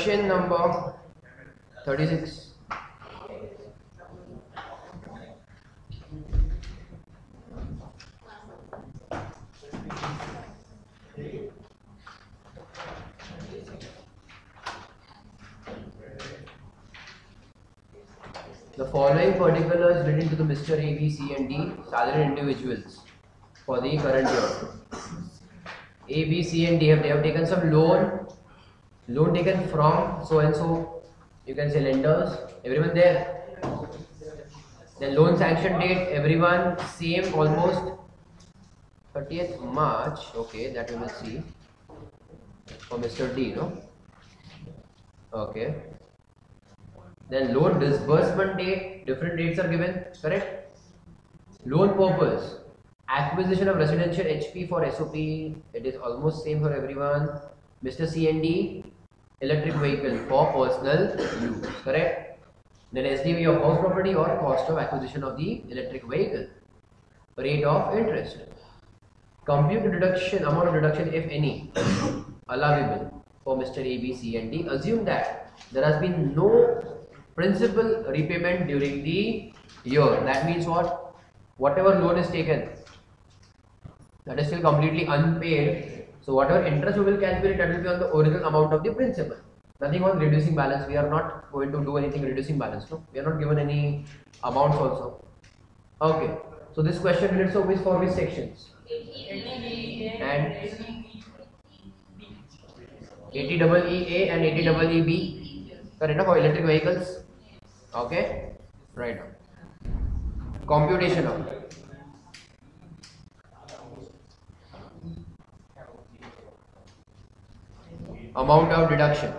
question number 36. The following particulars relating to the Mr. A, B, C and D salaried individuals for the current year. A, B, C and D they have taken some loan taken from so and so, you can say lenders, everyone there. Then loan sanction date, everyone same, almost 30th March, okay, that we will see for Mr. D, no? Okay. Then loan disbursement date, different dates are given, correct? Loan purpose, acquisition of residential HP for SOP, it is almost same for everyone. Mr. C and D, electric vehicle for personal use, correct? Then SDV of house property or cost of acquisition of the electric vehicle. Rate of interest. Compute the deduction, amount of deduction if any, allowable for Mr. A, B, C and D. Assume that there has been no principal repayment during the year. That means what? Whatever loan is taken, that is still completely unpaid. So whatever interest we will calculate, that will be on the original amount of the principal. Nothing on reducing balance. We are not going to do anything reducing balance. No, we are not given any amounts also. Okay. So this question relates to for which sections? And 80EEA and 80EEB. Correct enough for electric vehicles. Okay. Right now. Computation of amount of deduction.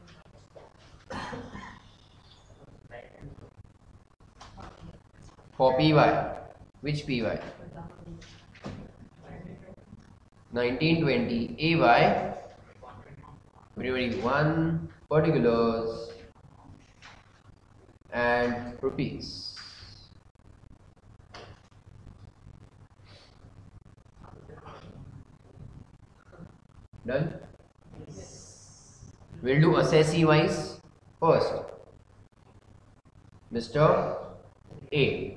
For PY, which PY? 1920 AY 2021 particulars and rupees. Done? We'll do assessee wise first. Mr. A.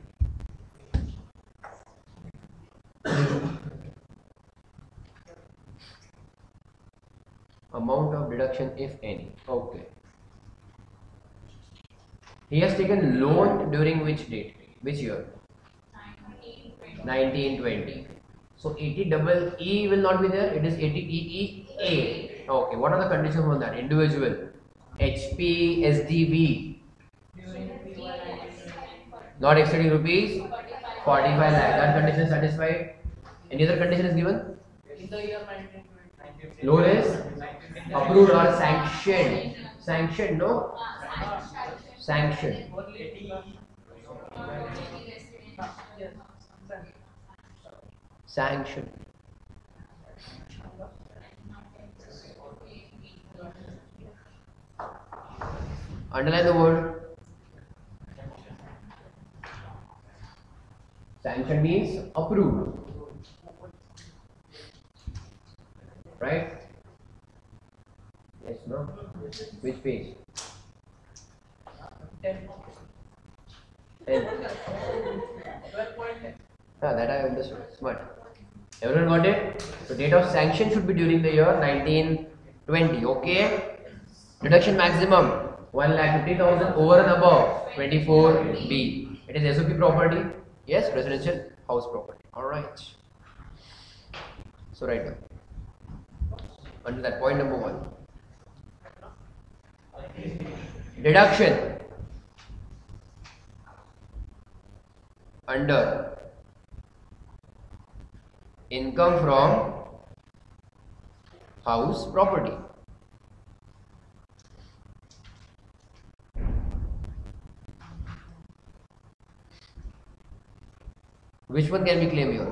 Amount of deduction if any. Okay. He has taken loan during which date? Which year? 1920. So 80EE will not be there. It is 80EEA. Okay. What are the conditions on that? Individual. HP, SDV. Not exceeding rupees 45 lakh. That condition is satisfied. Any other condition is given? Loan is approved or sanctioned. Sanctioned, no? Sanctioned. Sanctioned. Underline the word. Sanction means approved. Right? Yes, no? Which page? 10. That I understood. Smart. Everyone got it? So date of sanction should be during the year 1920. Okay? Deduction maximum 1,50,000 over and above 24B. It is SOP property. Yes, residential house property. Alright. So right now. Under that point number 1. Deduction under income from house property. Which one can we claim here?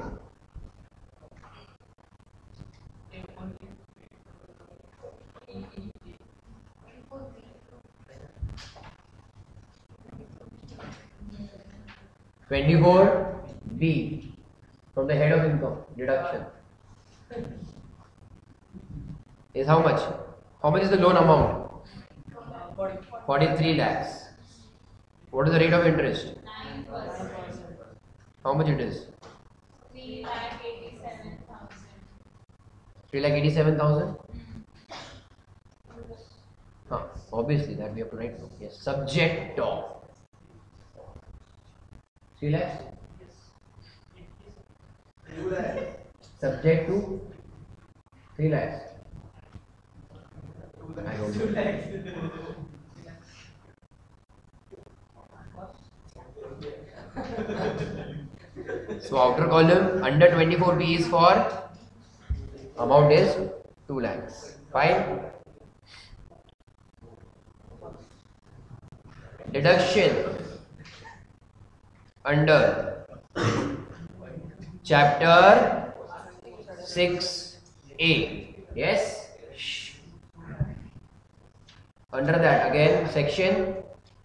B from the head of income deduction is how much? How much is the loan amount? 43 lakhs. What is the rate of interest? 9%. How much it is? 3,87,000. 3,87,000. Obviously that we have to write. Yes. Subject of 3 lakhs. 2 lakhs. Subject to 3 lakhs. I don't know. 2 lakhs. So outer column under 24B is for amount is 2 lakhs. Fine. Deduction under chapter 6A. Yes. Shh. Under that again section,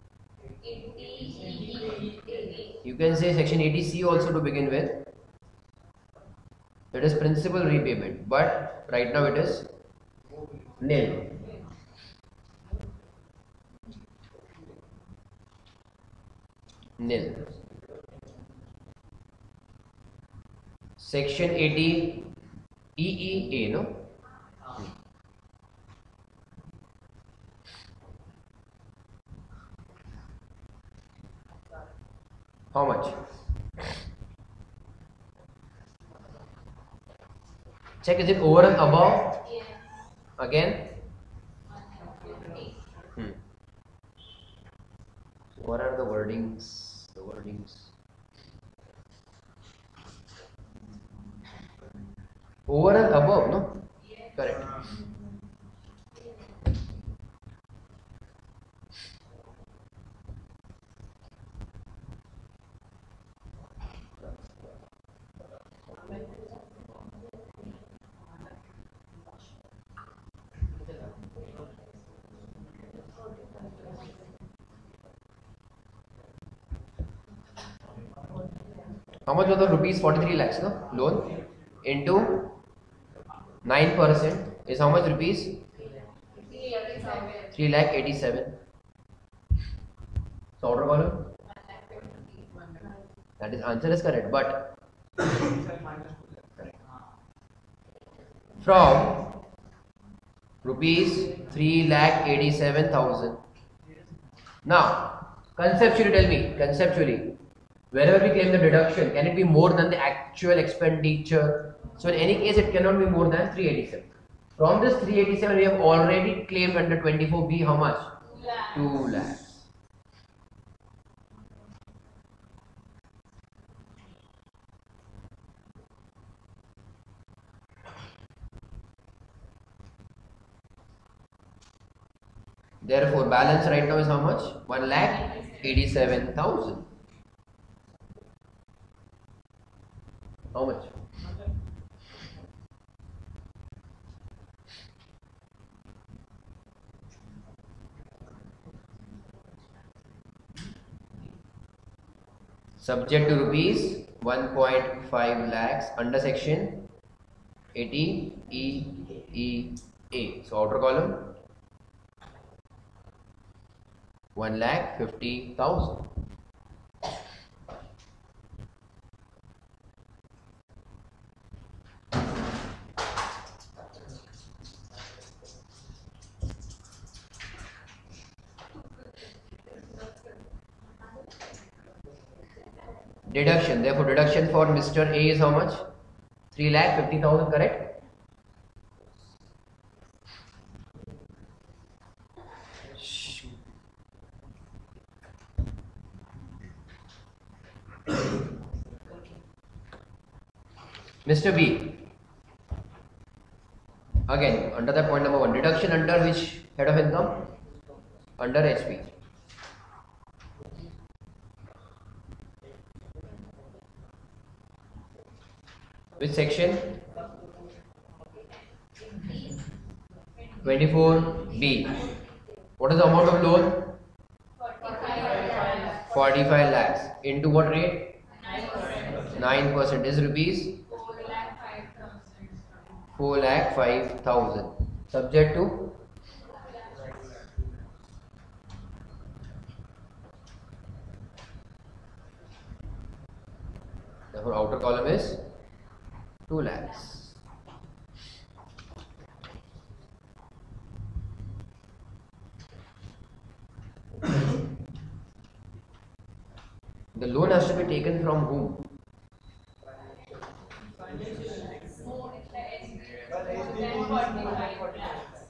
you can say section 80C also to begin with. It is principal repayment, but right now it is nil. Nil. Section 80 EEA, no? How much? Check, is it over and above? Yes. Again? 150. What are the wordings? The wordings. Over and above, no? Yes. Correct. How much was the rupees 43 lakhs, no? Loan into 9% is how much rupees? 3 lakh 87. So outer column? That is, answer is correct, but from rupees 3,87,000. Now, conceptually tell me, conceptually, wherever we claim the deduction, can it be more than the actual expenditure? So in any case, it cannot be more than 387. From this 387, we have already claimed under 24B how much? 2 lakhs. Therefore, balance right now is how much? 1,87,000. How much? Subject to rupees 1.5 lakhs under section 80 EEA. So outer column 1,50,000. Deduction. Therefore, deduction for Mr. A is how much? 3,50,000, correct? Mr. B. Again, under that point number 1, deduction under which head of income? Under HP. Which section? 24B. What is the amount of loan? 45 lakhs. Into what rate? 9% is rupees 4,05,000. Subject to Therefore, outer column is 2 lakhs. The loan has to be taken from whom? More than 45 lakhs.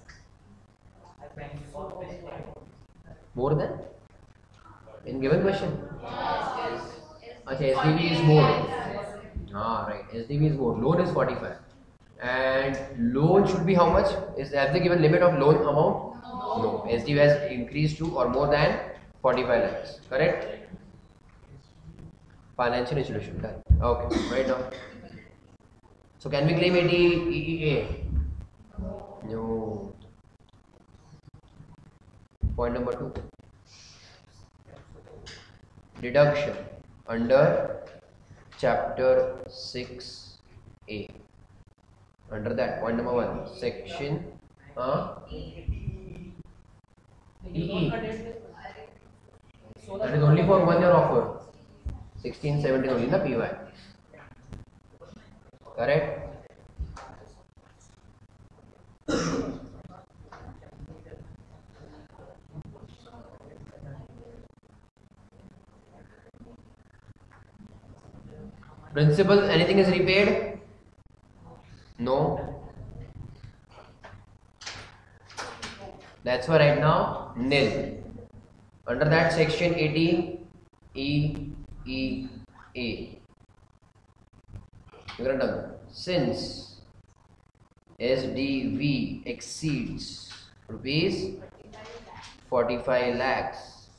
More than? In given question? Yes. Okay, SDB is more. Ah, right. SDB is more. Loan is 45. And loan should be how much? Have they given limit of loan amount? No. SDB has increased to or more than 45 lakhs. Correct? Financial institution. Done. Okay. Right now. So can we claim 80 EEA? No. Point number 2. Deduction under chapter 6A. Under that, point number 1, section EE. That is only for 1 year offer. 16, 17 only, na PY. Correct? Principal, anything is repaid? No. That's why right now, nil. Under that section 80 E E A. You're done. Since SDV exceeds rupees 45 lakhs,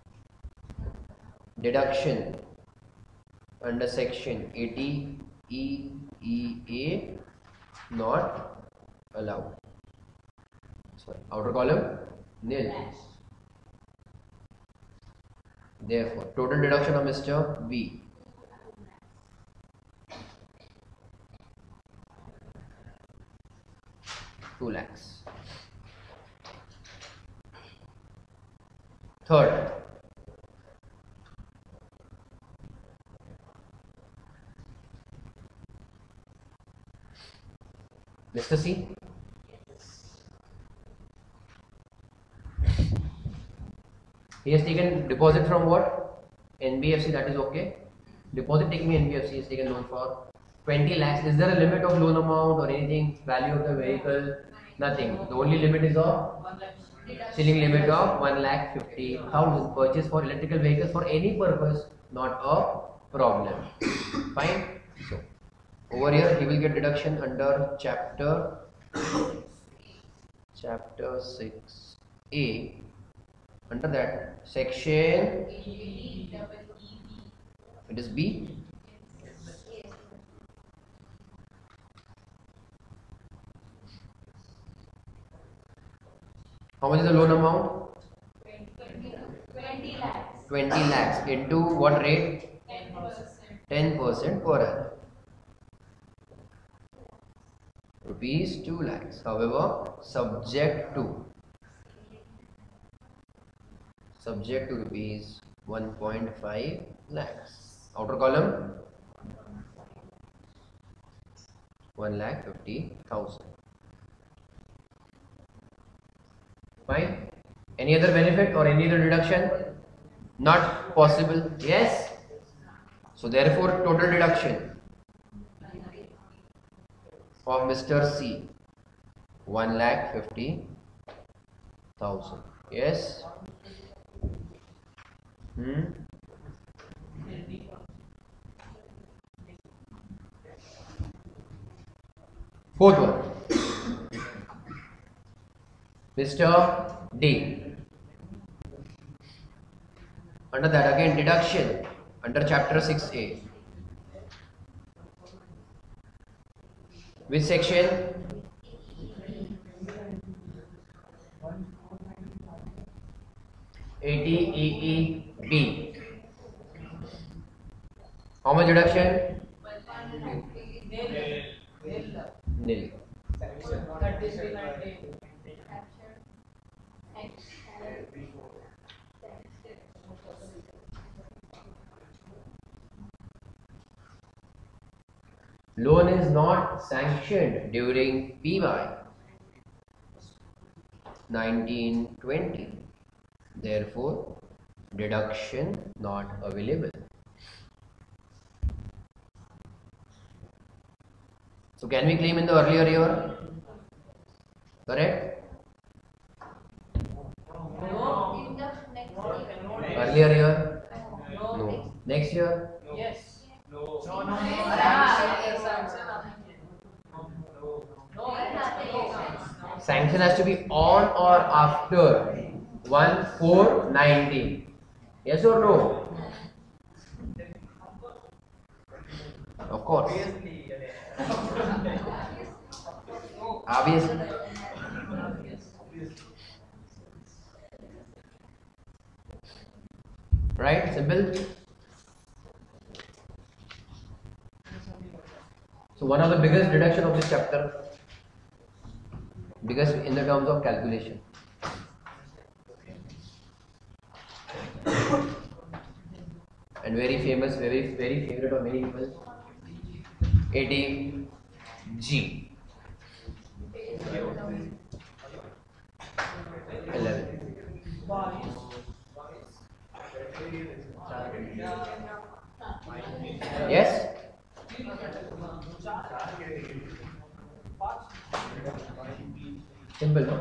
deduction under section 80 E E A not allowed. Sorry, outer column nil. Therefore, total deduction of Mr. B. Two lakhs. Third, Mr. C. He has taken deposit from what? NBFC, that is okay. Deposit taking NBFC is taken loan for 20 lakhs. Is there a limit of loan amount or anything? Value of the vehicle? Nothing. The only limit is of ceiling limit of 1,50,000. Purchase for electrical vehicles for any purpose, not a problem. Fine. So over here he will get deduction under chapter 6A. Under that section, it is B. How much is the loan amount? 20 lakhs. 20 lakhs into what rate? 10%. 10% per annum. Rupees 2 lakhs. However, subject to rupees 1.5 lakhs. Outer column 1,50,000. Fine. Any other benefit or any other deduction? Not possible. Yes. So therefore, total deduction of Mr. C 1,50,000. Yes. Fourth one, Mr. D. Under that again deduction under chapter 6A. Which section? ATEEB. How much deduction? Nil. Loan is not sanctioned during PY 1920. Therefore, deduction not available. So can we claim in the earlier year? Correct? No, in the next year. Earlier year? No. Next year? Yes. No. Sanction has to be on or after 1/4/19. Yes or no? Of course. Obviously. Right? Simple. So one of the biggest deduction of this chapter, because in the terms of calculation. And very famous, very favorite of many people, ADG 11. Yes? Simple, no?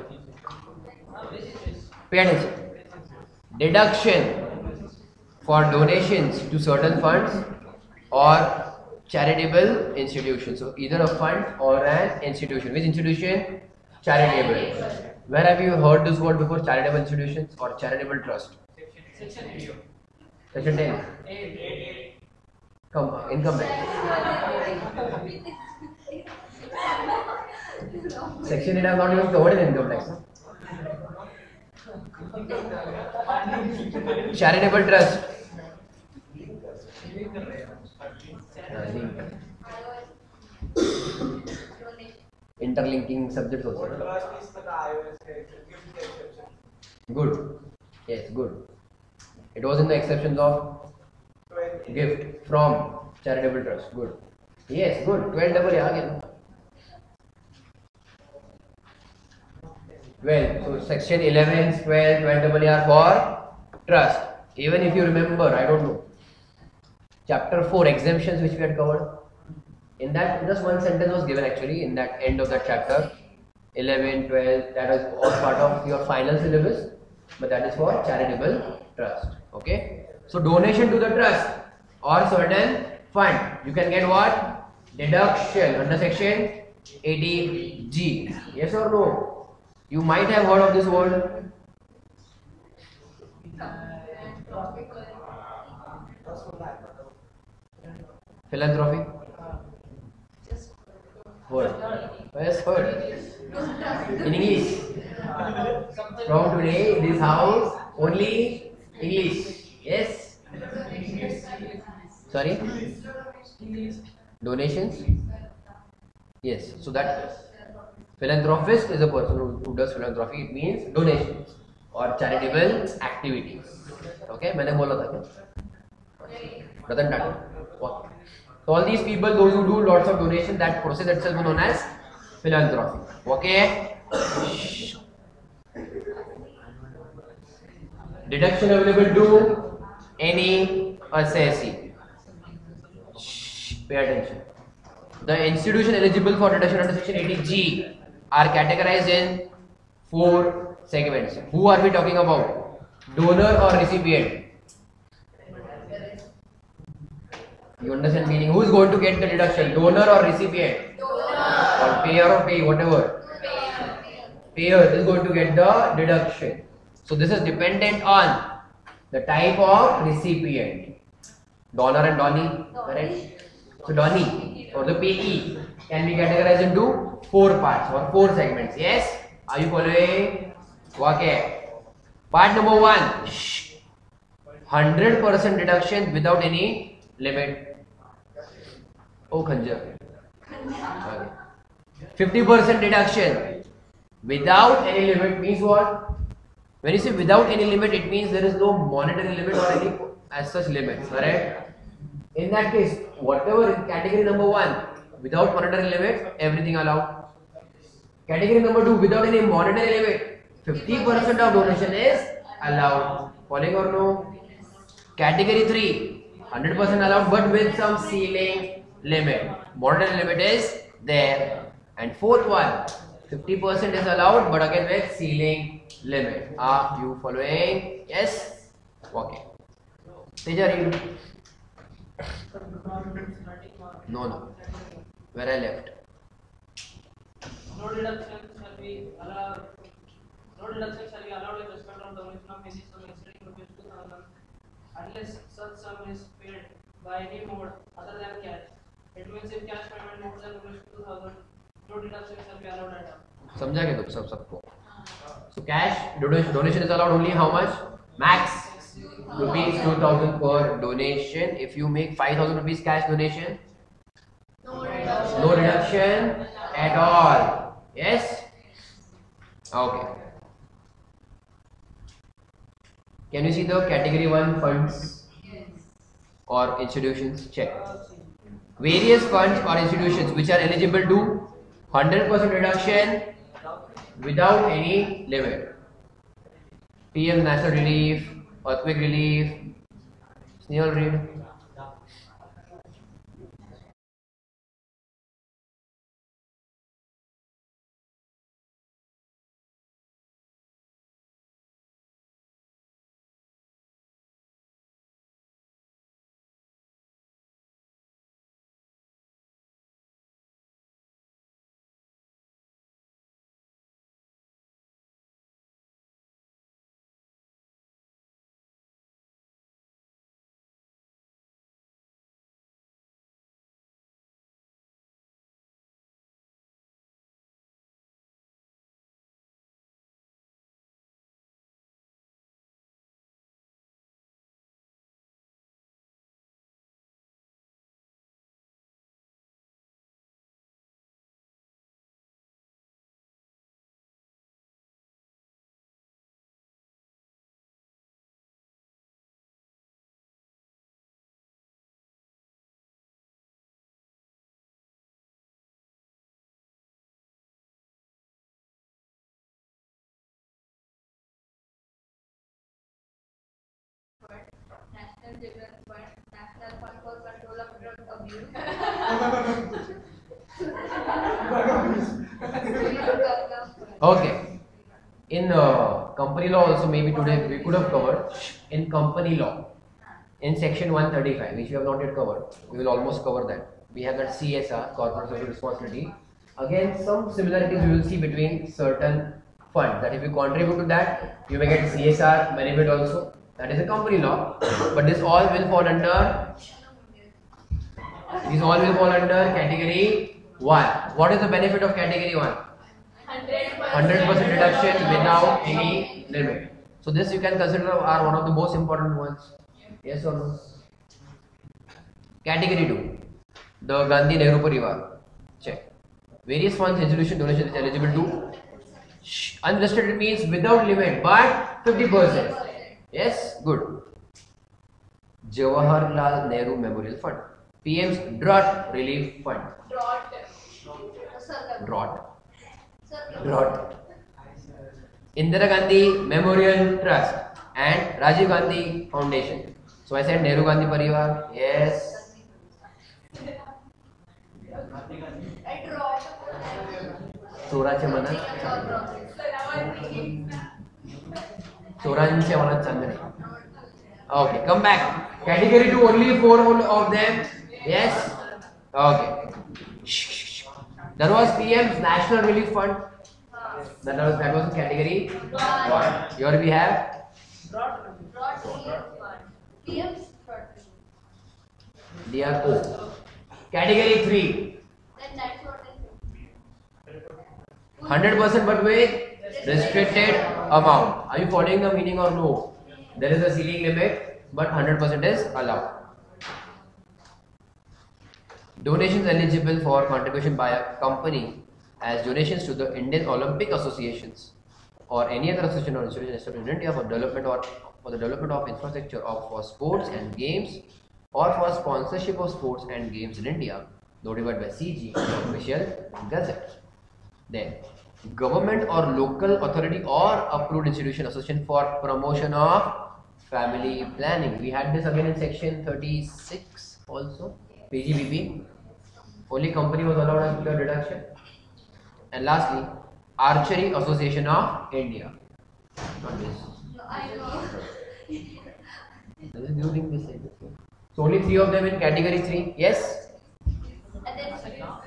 Pay attention. Deduction for donations to certain funds or charitable institutions. So either a fund or an institution. Which institution? Charitable. Where have you heard this word before? Charitable institutions or charitable trust? Section 10. Income tax. Section 8 has not even covered in income tax. No? Charitable trust. Interlinking subjects also. No? Good. Yes, good. It was in the exceptions of gift from charitable trust. Good. Yes, good. 12 double again. 12. So section 11, 12, 12 double are for trust. Even if you remember, I don't know. Chapter 4 exemptions which we had covered. In that, just one sentence was given actually in that end of that chapter. 11, 12, that is all part of your final syllabus. But that is for charitable trust. Okay. So donation to the trust or certain fund, you can get what? Deduction under section 80G. Yes or no? You might have heard of this word. Philanthropy. Word. Yes, heard. In English. From today, this house only English. Yes. Sorry. Donations. Yes. So that philanthropist is a person who does philanthropy. It means donations or charitable activities. Okay. मैंने बोला था क्या? Ratan Tata. What? So all these people, those who do lots of donation, that process itself is known as philanthropy. Okay. Deduction available to any assessee. Pay attention. The institution eligible for deduction under section 80G are categorized in 4 segments. Who are we talking about? Donor or recipient? You understand meaning? Who is going to get the deduction? Donor or recipient? Or payer or pay, whatever. Payer is going to get the deduction. So this is dependent on the type of recipient. Donor and donee, correct? So donee or the payee can be categorized into 4 parts or 4 segments. Yes? Are you following? Okay. Part number 1. 100% deduction without any limit. Oh, Khanjar. Okay. 50% deduction without any limit means what? When you say without any limit, it means there is no monetary limit or any as such limit. Correct? In that case, whatever in category number 1, Without monetary limit, everything allowed. Category number 2, without any monetary limit, 50% of donation is allowed. Following or no? Category 3, 100% allowed but with some ceiling limit. Monetary limit is there. And fourth one, 50% is allowed but again with ceiling limit. Are you following? Yes? Okay. Teja, read. No. Where I left? No deduction shall be allowed. No deduction shall be allowed in respect of donation of any sum exceeding rupees 2,000 unless such sum is paid by any mode other than cash. It means if cash payment more than rupees 2,000, no deduction shall be allowed at all. समझा क्या तुम सबको? So cash donation is allowed only how much? Max rupees 2,000 per donation. If you make 5,000 rupees cash donation, no reduction at all. Yes? Okay. Can you see the category 1 funds or institutions? Check. Various funds or institutions which are eligible to 100% reduction without any limit. PM National Relief, Earthquake Relief. Snehal, read. National Children's Fund, National Fund for Control of Drug Abuse. Okay. In company law also, maybe today we could have covered. In company law, in section 135, which we have not yet covered, we will almost cover that. We have that CSR, corporate social responsibility. Again, some similarities we will see between certain funds. That if you contribute to that, you may get CSR benefit also. That is a company law. But this all will fall under. These all will fall under category 1. What is the benefit of category 1? 100% reduction without any limit. So this you can consider are one of the most important ones. Yes or no? Category 2. The Gandhi Nehru Parivar. Check. Various funds, institution, donation is eligible to. Unrestricted means without limit, but 50%. Yes, good. Jawaharlal Nehru Memorial Fund. PM's Drought Relief Fund. Drought. Indira Gandhi Memorial Trust and Rajiv Gandhi Foundation. So I said Nehru Gandhi Parivar. Yes. चोराच्या मनात चांदणे. Okay, come back. Category 2, only 4 of them. Yes. Okay. There was PM's National Relief Fund. That was category 1. Here we have DRO. Category 3. 100% but with restricted amount. Are you following the meaning or no? There is a ceiling limit, but 100% is allowed. Donations eligible for contribution by a company as donations to the Indian Olympic Associations or any other association or institution established in India for the development of infrastructure for sports and games or for sponsorship of sports and games in India. notified by CG, official gazette. Then government or local authority or approved institution association for promotion of family planning. We had this again in section 36 also, PGBP. Only company was allowed as the deduction. And lastly, Archery Association of India. Not this. No, I know. This is new thing this side. So only 3 of them in category 3. Yes? And then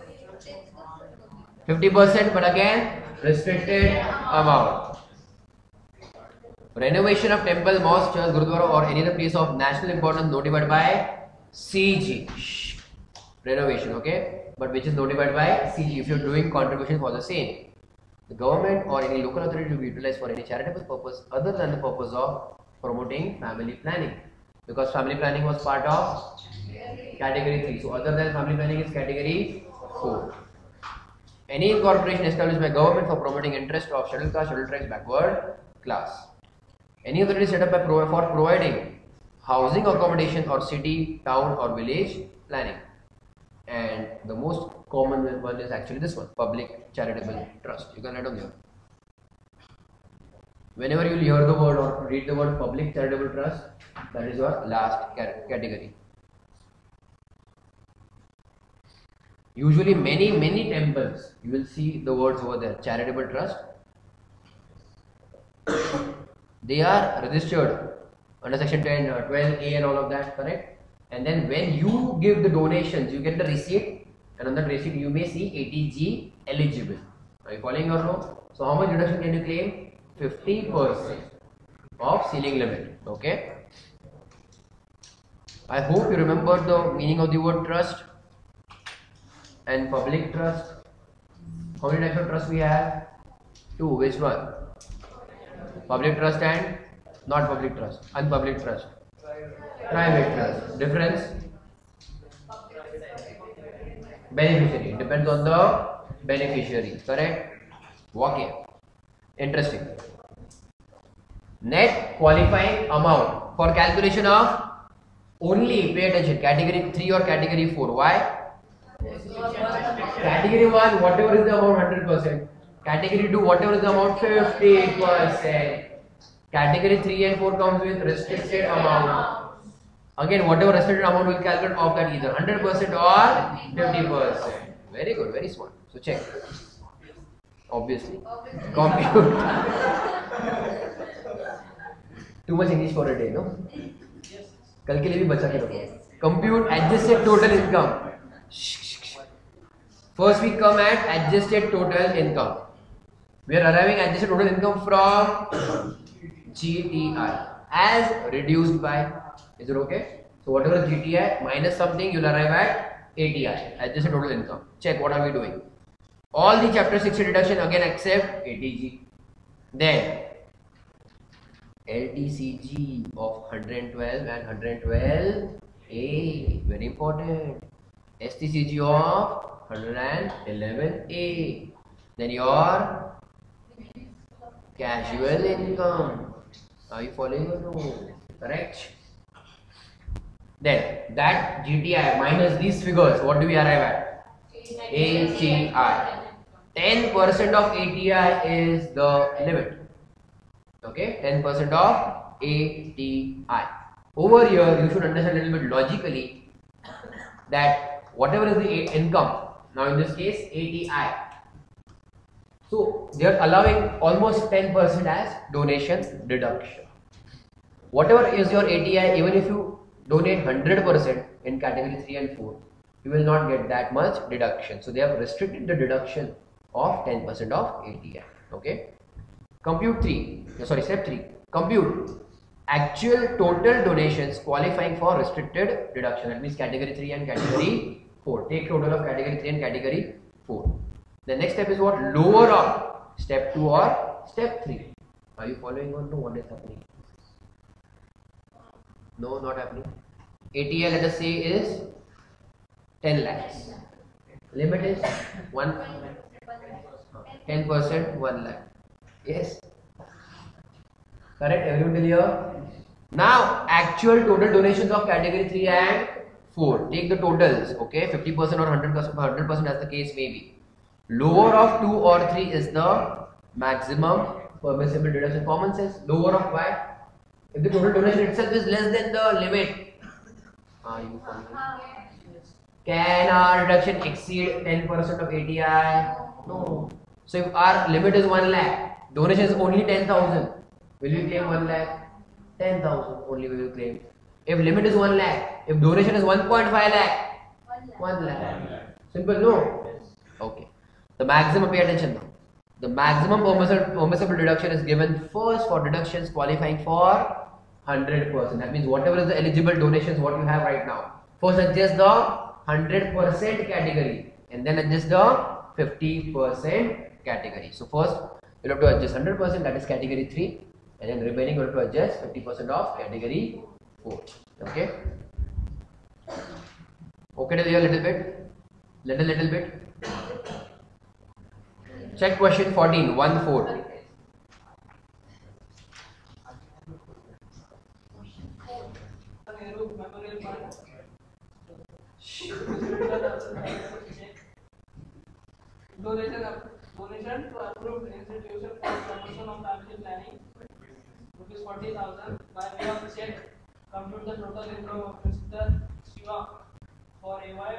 50%, but again restricted amount. Renovation of temple, mosque, church, gurudwara or any other place of national importance notified by CG. Renovation, okay? But which is notified by CG if you are doing contribution for the same. The government or any local authority to be utilized for any charitable purpose other than the purpose of promoting family planning. Because family planning was part of category 3. So other than family planning is category 4. Any incorporation established by government for promoting interest of scheduled caste, scheduled tribes, backward class. Any authority set up by for providing housing accommodation or city, town or village planning. And the most common one is actually this one, public charitable trust. You can write down here. Whenever you will hear the word or read the word public charitable trust, that is your last category. Usually many temples, you will see the words over there, charitable trust. They are registered under section 10, 12A and all of that, correct? And then when you give the donations, you get the receipt, and on that receipt you may see 80G eligible. Are you following or no? So how much deduction can you claim? 50% of ceiling limit. Okay. I hope you remember the meaning of the word trust and public trust. How many types of trust we have? 2. Which one? Public trust and not public trust. Unpublic trust. Private trust. Difference? Beneficiary. Depends on the beneficiary. Correct? Okay. Interesting. Net qualifying amount for calculation of only, pay attention, category 3 or category 4. Why? Category 1, whatever is the amount, 100%. Category 2, whatever is the amount, 50%. Category 3 and 4 comes with restricted amount. Again, whatever restricted amount will calculate of that either 100% or 50%. Very good, very smart. So check. Obviously. Compute. Too much English for a day, no? कल के लिए भी बचा के रखो. Compute adjusted total income. First we come at adjusted total income. We are arriving at adjusted total income from GTI as reduced by. Is it okay? So whatever is GTI minus something, you will arrive at ATI, adjusted total income. Check what are we doing. All the chapter 60 deduction again except ATG. Then LTCG of 112 and 112A, very important. STCG of 111A. Then your casual income. Are you following or no? Correct. Then that GTI minus these figures, what do we arrive at? ATI. 10% of ATI is the limit. Okay, 10% of ATI. Over here, you should understand a little bit logically that whatever is the income, now in this case ATI. So they are allowing almost 10% as donation deduction. Whatever is your ATI, even if you donate 100% in category 3 and 4, you will not get that much deduction. So they have restricted the deduction of 10% of ATI. Okay. Compute 3. Sorry, step 3. Compute actual total donations qualifying for restricted deduction. That means category 3 and category 4. Take total of category 3 and category 4. The next step is what? Lower up. Step 2 or step 3. Are you following or no? What is happening? No, not happening. ATI, let us say, is 10 lakhs. Limit is 10%, 1 lakh. Yes. Correct. Everyone till here? Now, actual total donations of category 3 and 4. Take the totals, okay? 50% or 100% as the case may be. Lower of 2 or 3 is the maximum permissible deduction. Common sense. Lower of why? If the total donation itself is less than the limit. Are you following? Can our deduction exceed 10% of ATI? No. So if our limit is 1 lakh, donation is only 10,000, will we claim 1 lakh? 10,000 only we will claim. If limit is 1 lakh, if donation is 1.5 lakh, 1 lakh. Simple, no? Okay. The maximum, pay attention now. The maximum permissible deduction is given first for deductions qualifying for 100%. That means whatever is the eligible donations what you have right now. First adjust the 100% category and then adjust the 50% category. So first you have to adjust 100%, that is category 3, and then remaining you have to adjust 50% of category 4. Okay? Okay till here little bit? Little bit? Check question 14, 1-4. Nehru Memorial Fund. Donation to approved institution for promotion of family planning, rupees 40,000 by way of check. Compute the total income of Mr. Shiva for AY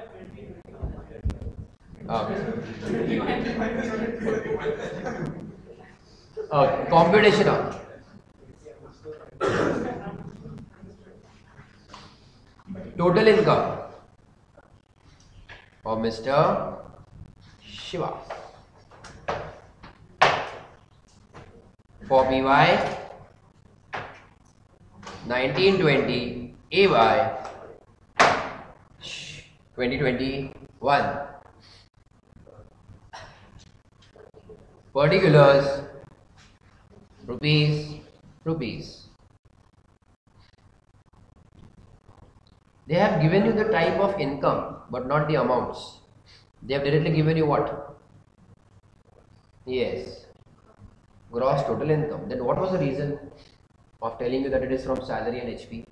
2020. Computation of total income of Mr. Shiva for PY 1920 AY 2021. Particulars rupees. They have given you the type of income but not the amounts. They have directly given you what? Yes, gross total income. Then what was the reason of telling you that it is from salary and HP?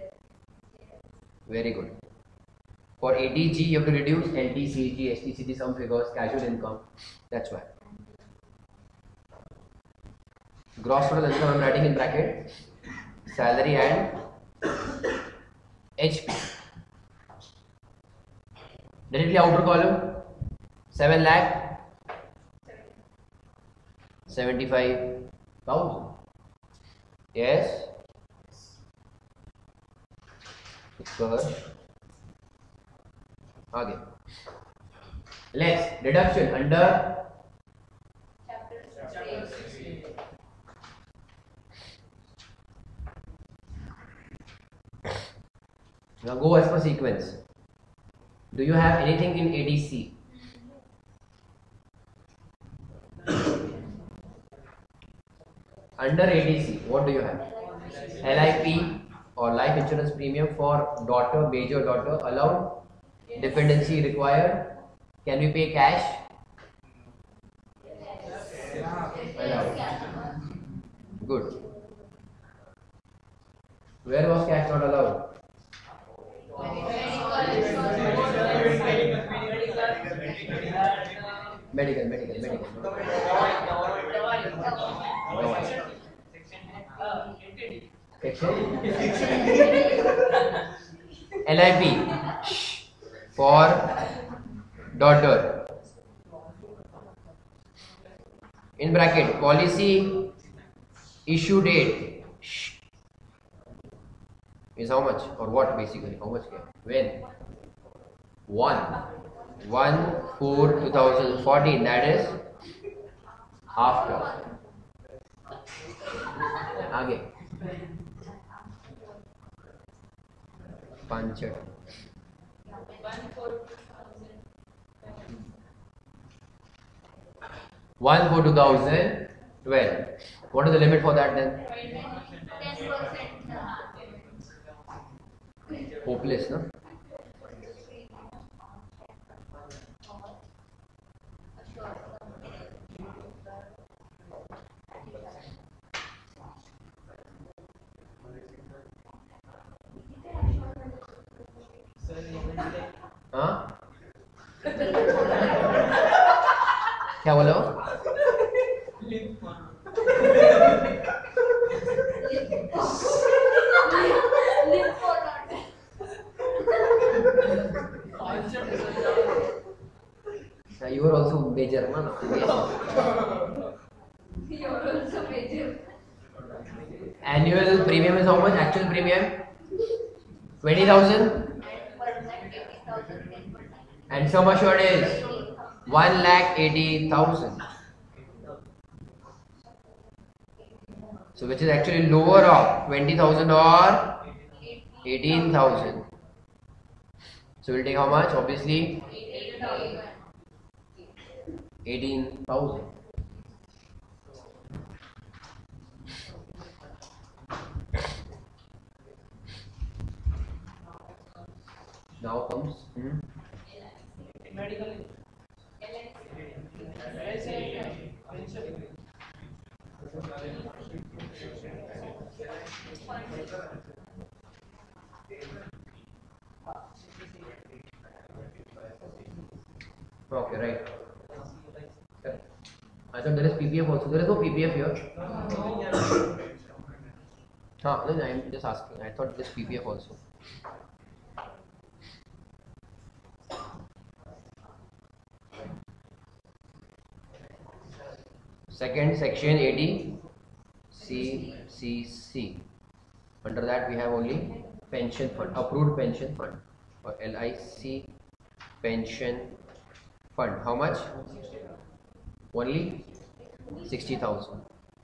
Very good. For ATG you have to reduce LT, CG, ST, some figures, casual income. That's why. Gross total income I am writing in bracket salary and HP. Directly outer column 7 lakh 75,000. Yes. Again. Let's deduction under Chapter 6. now go as per sequence. Do you have anything in ADC? Under ADC, what do you have? LIP or life insurance premium for daughter, major daughter allowed? Dependency required? Can we pay cash? Allowed. Good. Where was cash not allowed? Medical. LIP for daughter. In bracket, policy issue date is how much or what basically? How much? When? 1/4/2014. That is after. आगे puncture 1/4/2012. What is the limit for that then? 10%. Hopeless, no? क्या बोला वो? Lip or not? You were also major, man. You are also major. Annual premium is how much? Actual premium 20,000, and sum assured is 1,80,000. So which is actually lower of 20,000 or 18,000. So we'll take how much? Obviously 18,000. Now comes medical okay, right. Correct. I thought there is PPF also. There is no PPF here. No, I am just asking. I thought there is PPF also. Second, section 80 CCC. Under that we have only pension fund, approved pension fund, or LIC pension fund. How much? Only 60,000.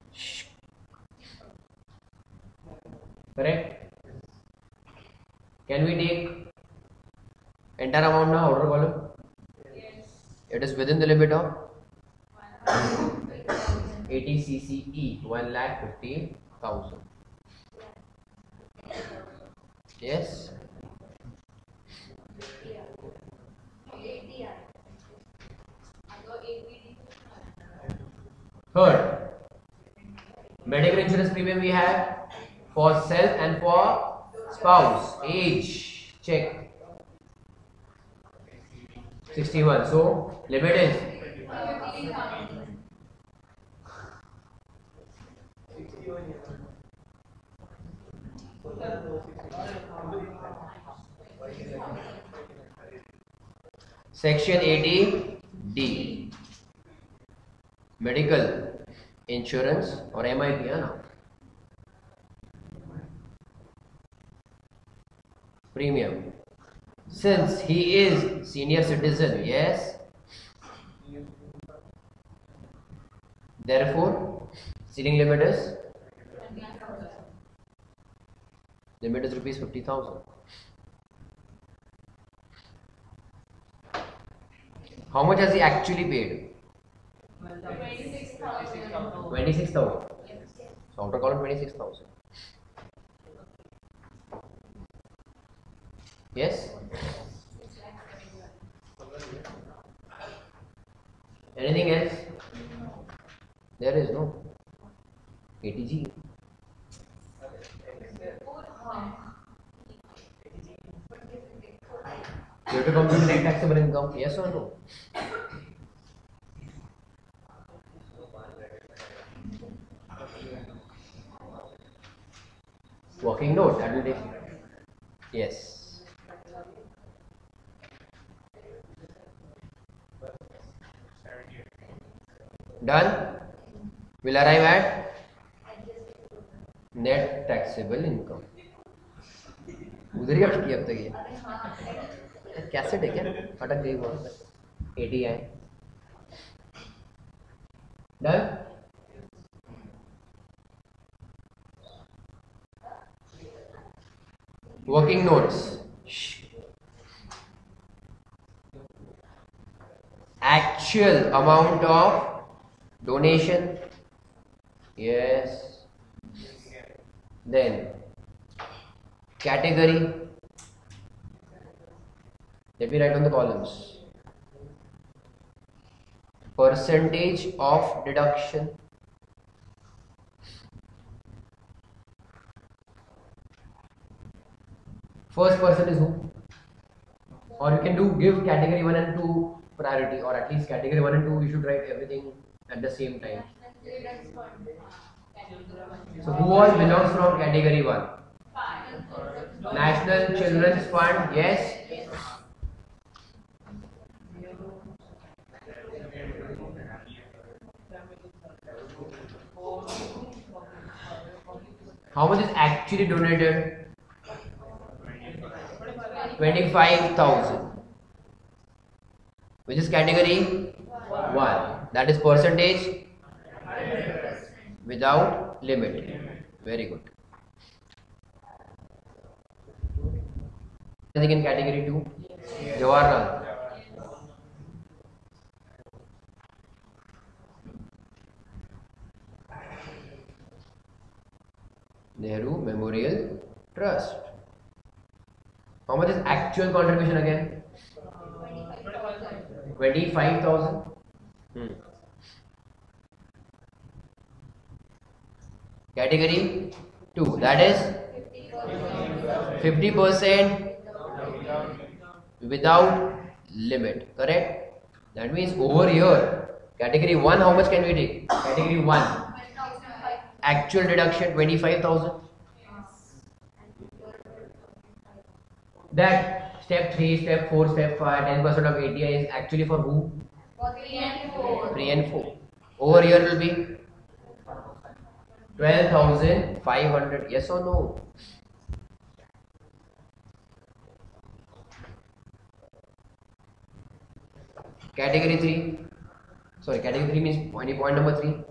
Correct? Can we take entire amount now, outer column? Yes. It is within the limit of 80 CCE, 1,50,000. Yes. Third, medical insurance premium we have for self and for spouse. Age check 61. So limit is 15,000. section 80D. Medical insurance or MIP है ना? Premium. Since he is senior citizen, yes. Therefore, ceiling limit is rupees 50,000. How much has he actually paid? 26,000. 26,000. So outer column 26,000. Yes. Anything else? There is no. ATG. You have to compute net taxable income. Yes or no? Working note. That will take. Yes. Done. We'll arrive at net taxable income. उधर ही अटकी अब तक ये cassette है क्या? अटक गई वो 80 है. Done. Working notes. Actual amount of donation. Yes. Then category. Let me write on the columns. Percentage of deduction. First person is who? Or you can give category 1 and 2 priority, or at least category 1 and 2 you should write everything at the same time. Children's fund. So who all belongs from category 1? National Children's Fund, yes. How much is actually donated? 25,000. Which is category 1. That is percentage without limit. Very good. Anything in category 2? Jawaharlal. Nehru Memorial Trust. How much is actual contribution again? 25,000. Category 2, that is 50% without limit, correct? That means over here, category 1, how much can we take? Category 1, actual deduction 25,000. That step 3, step 4, step 5, 10% of ATI is actually for who? 3 and 4. 3 and 4. Over here will be 12,500. Yes or no? Category 3. Sorry, category 3 means point number 3.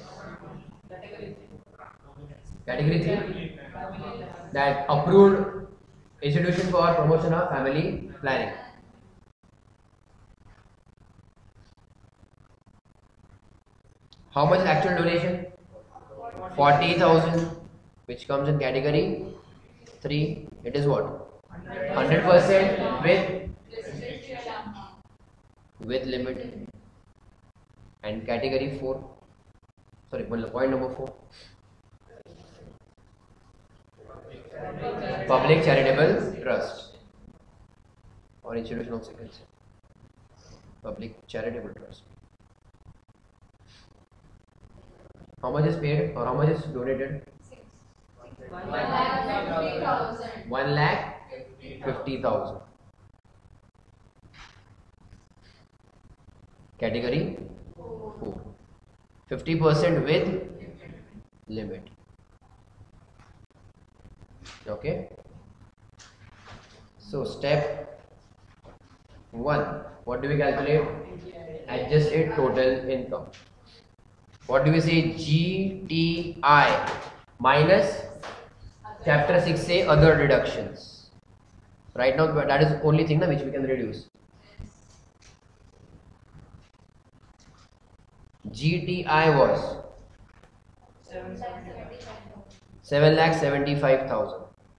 Category 3. That approved institution for promotion of family planning. How much is actual donation? 40,000, which comes in category 3. It is what? 100% with limit. And category 4. Sorry, point number 4. Public charitable trust or institution of secrecy. Public charitable trust. How much is paid or how much is donated? 1,50,000. 1,50,000. Category 4. 50% with limit. Okay. So step 1. What do we calculate? Adjusted total income. What do we say? GTI minus chapter 6 say other deductions. Right now that is the only thing which we can reduce. GTI was 7,75,000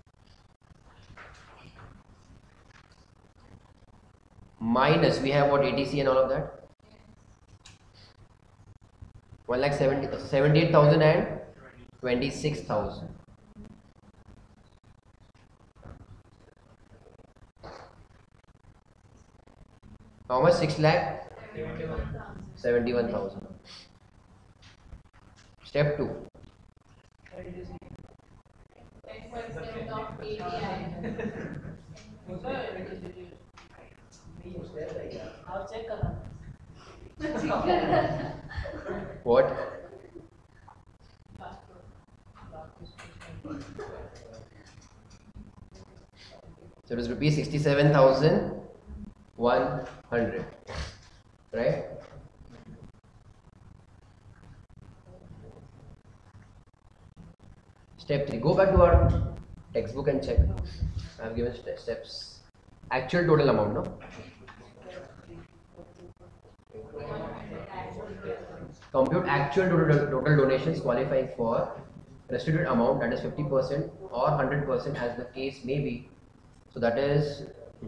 minus we have what ATC and all of that 1,78,000 and 26,000. How much? 6,71,000. Step 2. 10% of ATI. What? So it is rupees 67,100, right? Step 3. Go back to our textbook and check. I have given steps. Actual total amount, no? Compute actual total donations qualifying for restituted amount, that is 50% or 100% as the case may be. So that is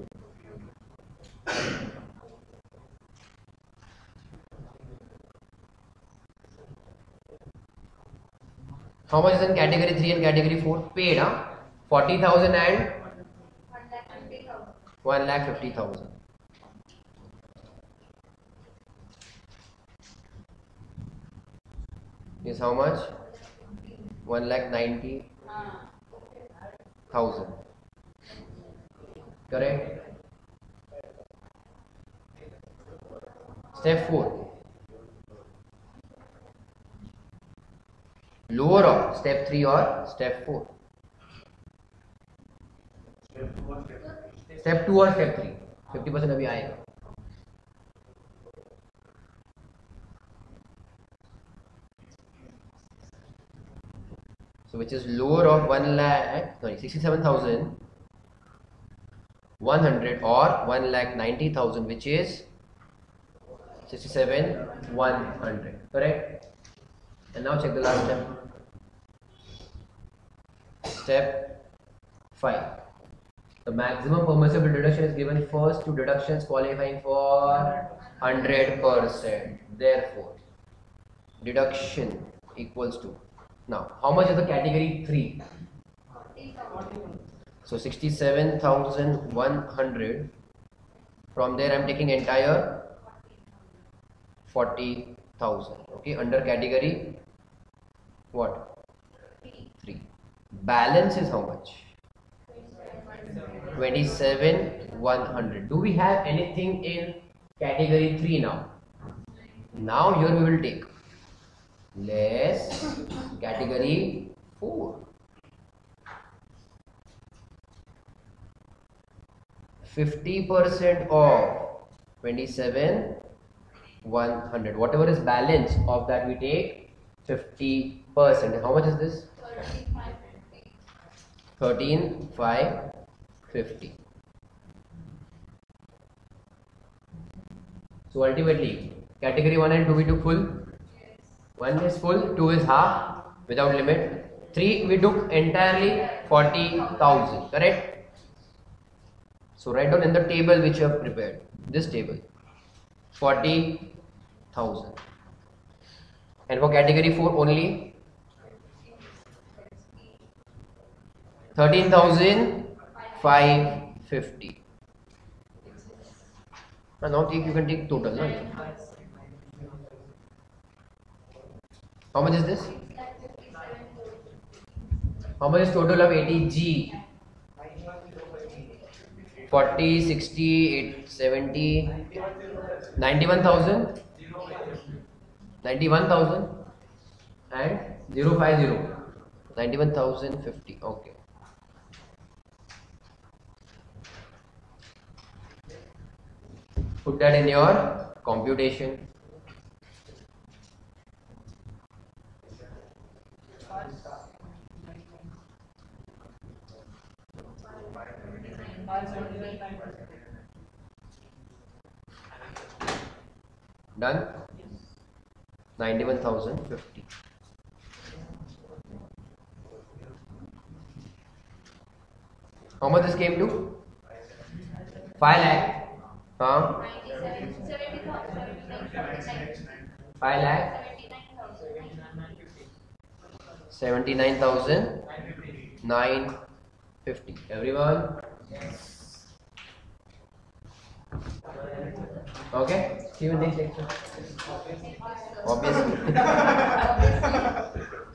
how much is in category 3 and category 4 paid? 40,000 and 1,50,000. is how much? 1,90,000. Correct? Step 4. Lower of step 3 or step 4? Step 2 or step 3? 50% अभी आएगा. So which is lower of 67,100 or 1,90,000, which is 67,100. Correct? And now check the last step. Step 5. The maximum permissible deduction is given first to deductions qualifying for 100%. Therefore, deduction equals to, now how much is the category 3? So 67,100. From there I am taking entire 40,000. Okay, under category what? 3. Balance is how much? 27,100. Do we have anything in category 3 now? Now here we will take less category 4. 50% of 27,100. Whatever is balance of that we take 50%. How much is this? 13,550. So ultimately, category 1 and 2 we took full. 1 is full, 2 is half without limit. 3 we took entirely 40,000. Correct? So write down in the table which you have prepared. This table, 40,000. And for category 4 only 13,550. Now you can take total. No? How much is this? How much is total of 80G? 40, 60, 70, 91,000? 91,000 and 050. 91,050. Okay. Put that in your computation. Done? 91,050. How much this came to? 5 lakh. 5 lakh. 79,950. Everyone? Okay? See you in next lecture. Obviously.